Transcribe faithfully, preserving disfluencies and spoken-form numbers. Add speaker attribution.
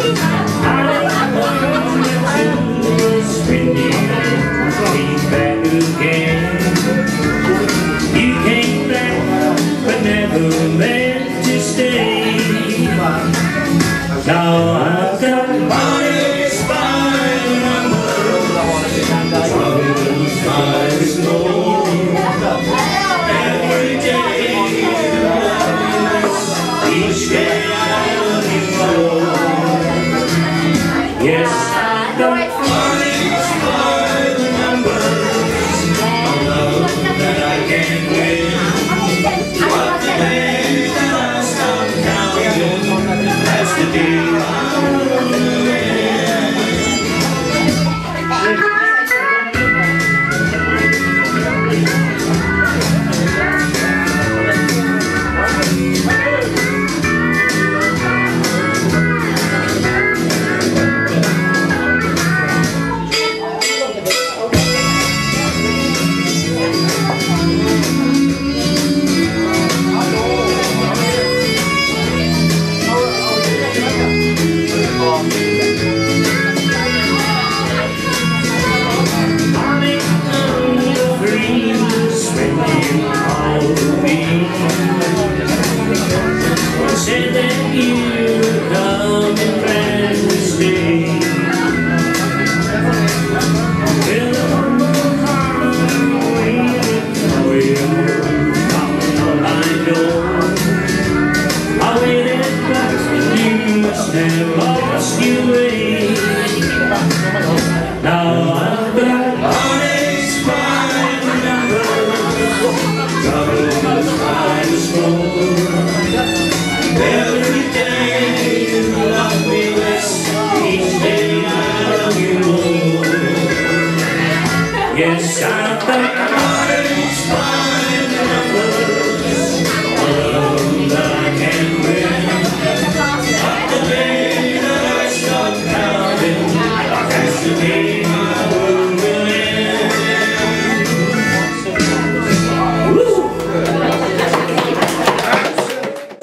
Speaker 1: Now I've got money's fine numbers, troubles by the snow. Every day each day I grow. Yes, I've got money's fine numbers, a love that I can't win. But the day that I stop counting, that's the day. Said that you would come and plan to stay. Till I'm waiting for you, all I know. I waited, but you must have lost your way. Now I've got honest fine numbers, troubles by the score. Every day you love me less, each day I love you more. Yes, I've got honest fine numbers, a love that I can't win. But the day that I stop counting, that's the day